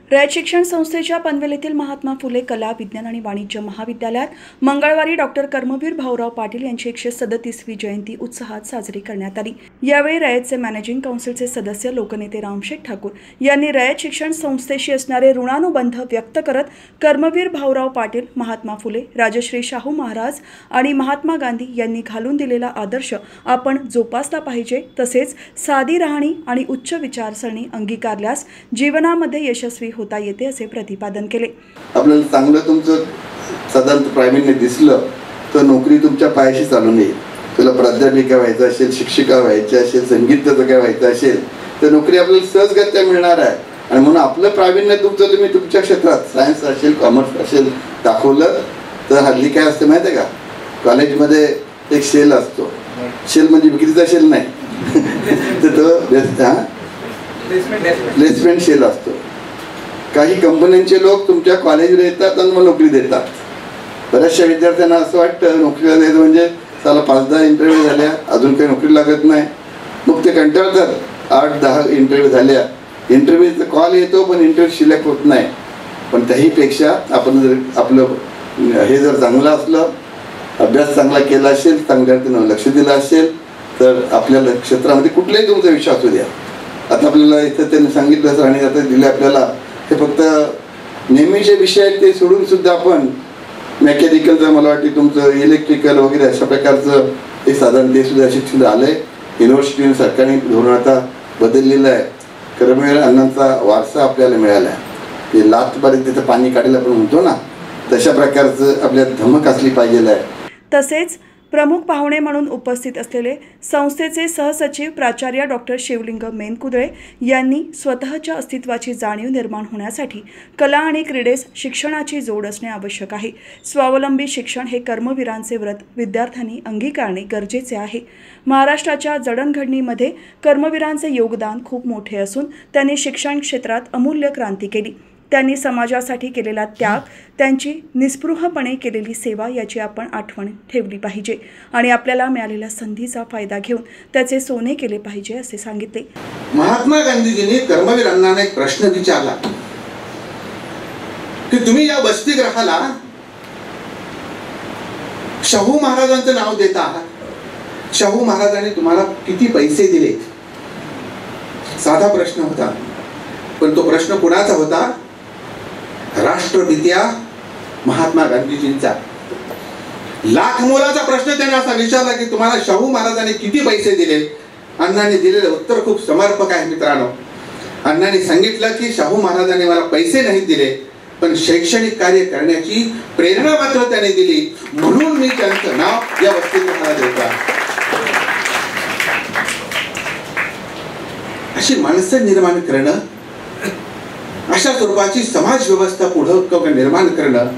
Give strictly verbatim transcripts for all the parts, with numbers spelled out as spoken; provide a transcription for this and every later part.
रयत शिक्षण संस्थेच्या पनवेल येथील महात्मा फुले कला विज्ञान आणि वाणिज्य महाविद्यालयात मंगळवारी डॉक्टर कर्मवीर भाऊराव पाटील यांची एकशे सदतीसवी जयंती उत्साहात साजरी करण्यात आली। यावेळी रयतचे मॅनेजिंग काउन्सिलचे सदस्य लोकनेते रामशेठ ठाकूर यांनी रयत शिक्षण संस्थेशी असणारे ऋणानुबंध व्यक्त करत कर्मवीर भाऊराव पाटील, महात्मा फुले, राजश्री शाहू महाराज आणि महात्मा गांधी यांनी घालून दिलेला आदर्श आपण जोपासला पाहिजे, तसेच साधी राहणी आणि उच्च विचारसरणी अंगीकारल्यास जीवनामध्ये यशस्वी होता येते असे प्रतिपादन केले। आपल्याला चांगलं तुमचं साधारण प्रावीण्य दिसलं तर नोकरी तुमच्या पायाशी चालून येईल। तुला प्राध्यापिका व्हायचं असेल, शिक्षिका व्हायची असेल, संगीतचं काय व्हायचं असेल तर नोकरी आपल्याला सहजगत्या मिळणार आहे। आणि म्हणून आपलं प्रावीण्य तुमचं तुम्ही तुमच्या क्षेत्रात सायन्स असेल, कॉमर्स असेल दाखवलं तर हल्ली काय असते माहिती आहे का, कॉलेजमध्ये एक शेल असतो, शेल म्हणजे विक्रीचा शेल नाही तर तो प्लेसमेंट शेल असतो। काही कंपन्यांचे लोक तुमच्या कॉलेजला येतात आणि मग नोकरी देतात। बऱ्याचशा विद्यार्थ्यांना असं वाटतं नोकरीला द्यायचं म्हणजे त्याला पाच दहा इंटरव्ह्यू झाल्या अजून काही नोकरी लागत नाही, मग ते कंटाळतात। आठ दहा इंटरव्ह्यू झाल्या, इंटरव्ह्यूचा कॉल येतो पण इंटरव्ह्यू सिलेक्ट होत नाही। पण त्याहीपेक्षा आपण जर आपलं हे जर चांगलं असलं, अभ्यास चांगला केला असेल, चांगल्या अर्थानं लक्ष दिलं असेल तर आपल्याला क्षेत्रामध्ये कुठलाही तुमचा विषय असू द्या। आता आपल्याला इथं त्यांनी सांगितलं आणि आता दिले आपल्याला हे फक्त नेहमीचे विषय आहेत ते सोडून सुद्धा आपण मेकॅनिकलचं, मला वाटते तुमचं इलेक्ट्रिकल वगैरे अशा प्रकारचं हे साधारण ते सुद्धा शिक्षण आलंय। युनिव्हर्सिटी सरकारने धोरण आता बदललेलं आहे। कर्मवीर अण्णांचा वारसा आपल्याला मिळाला आहे। ते लातपर्यंत तिथं पाणी काढायला आपण म्हणतो ना, तशा प्रकारचं आपल्याला धमक असली पाहिजे आहे। तसेच प्रमुख पाहुणे म्हणून उपस्थित असलेले संस्थेचे सहसचिव प्राचार्य डॉक्टर शिवलिंग मेनकुदळे यांनी स्वतःच्या अस्तित्वाची जाणीव निर्माण होण्यासाठी कला आणि क्रीडेस शिक्षणाची जोड असणे आवश्यक आहे। स्वावलंबी शिक्षण हे कर्मवीरांचे व्रत विद्यार्थ्यांनी अंगीकारणे गरजेचे आहे। महाराष्ट्राच्या जडणघडणीमध्ये कर्मवीरांचे योगदान खूप मोठे असून त्यांनी शिक्षण क्षेत्रात अमूल्य क्रांती केली। त्यांनी समाजासाठी केलेला त्याग, त्यांची निस्पृहपणे केलेली सेवा याची आपण आठवण ठेवली पाहिजे आणि आपल्याला मिळालेल्या संधीचा फायदा घेऊन त्याचे सोने केले पाहिजे असे सांगितले। महात्मा गांधीजींनी कर्मवीर अण्णांना एक प्रश्न विचारला की तुम्ही या वसतिगृहाला शाहू महाराजांचं नाव देता आहात, शाहू महाराजांनी तुम्हाला किती पैसे दिले? साधा प्रश्न होता, पण तो प्रश्न कुणाचा होता? राष्ट्रपित्या महात्मा गांधीजींचा। लाख मोलाचा प्रश्न त्याने असा विचारला की तुम्हाला शाहू महाराजांनी किती पैसे दिले? अण्णांनी दिलेलं उत्तर खूप समर्पक आहे मित्रांनो। अण्णांनी सांगितलं की शाहू महाराजांनी मला पैसे नाही दिले, पण शैक्षणिक कार्य करण्याची प्रेरणा मात्र त्याने दिली, म्हणून मी त्यांचं नाव या वसतिगृहाला देतो। अशी माणसं निर्माण करणं, अशा स्वरूपाची समाज व्यवस्था पुढे निर्माण करणं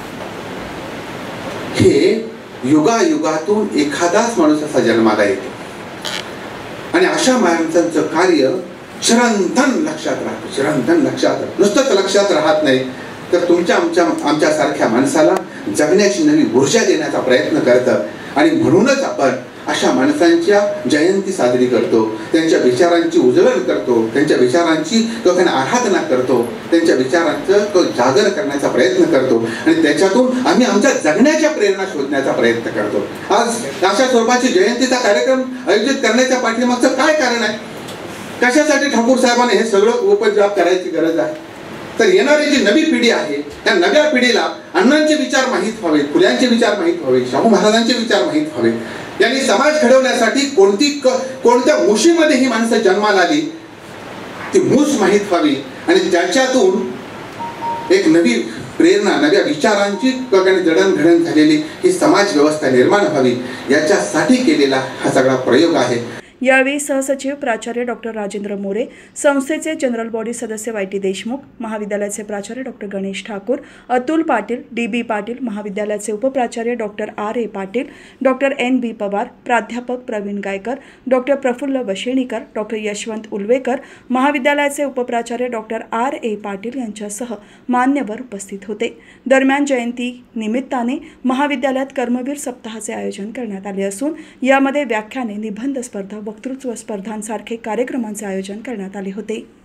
हे युगायुगातून एखादाच माणूस असा जन्माला येतो आणि अशा माणसांचं कार्य चिरंतन लक्षात राहतं, चिरंतन लक्षात राहतं। नुसतंच लक्षात राहत नाही तर तुमच्या आमच्या आमच्या सारख्या माणसाला जगण्याची नवी ऊर्जा देण्याचा प्रयत्न करतं आणि म्हणूनच आपण अशा माणसांच्या जयंती साजरी करतो, त्यांच्या विचारांची उजळण करतो, त्यांच्या विचारांची त्यांना आराधना करतो, त्यांच्या विचारांचं तो जागर करण्याचा प्रयत्न करतो आणि त्याच्यातून आम्ही आमच्या जगण्याच्या प्रेरणा शोधण्याचा प्रयत्न करतो। आज अशा स्वरूपाची जयंतीचा कार्यक्रम आयोजित करण्याच्या पाठीमागचं काय कारण आहे? कशासाठी ठाकूर साहेबांनी हे सगळं उपद्रव करायची गरज आहे? तर येणारी जी नवी पिढी आहे त्या नव्या पिढीला अण्णांचे विचार माहीत व्हावे, फुल्यांचे विचार माहीत व्हावे, शाहू महाराजांचे विचार माहीत व्हावे। यांनी समाज घडवण्यासाठी कोणती कोणत्या मुशीमध्ये ही माणसं जन्माला आली ती मूस माहीत व्हावी आणि त्याच्यातून एक नवी प्रेरणा, नव्या विचारांची जडणघडण झालेली ही समाज व्यवस्था निर्माण व्हावी याच्यासाठी केलेला हा सगळा प्रयोग आहे। यावेळी सहसचिव प्राचार्य डॉक्टर राजेंद्र मोरे, संस्थेचे जनरल बॉडी सदस्य वाय टी देशमुख, महाविद्यालयाचे प्राचार्य doctor Ganesh Thakur, Atul Patil, D B Patil, महाविद्यालयाचे उपप्राचार्य doctor R A Patil, doctor N B Pawar, प्राध्यापक प्रवीण गायकर, डॉक्टर प्रफुल्ल वशेणीकर, डॉक्टर यशवंत उलवेकर, महाविद्यालयाचे उपप्राचार्य डॉक्टर आर ए पाटील यांच्यासह मान्यवर उपस्थित होते। दरम्यान जयंती निमित्ताने महाविद्यालयात कर्मवीर सप्ताहाचे आयोजन करण्यात आले असून यामध्ये व्याख्याने, निबंध स्पर्धा, वक्तृत्व स्पर्धांसारखे कार्यक्रमांचे आयोजन करण्यात आले होते।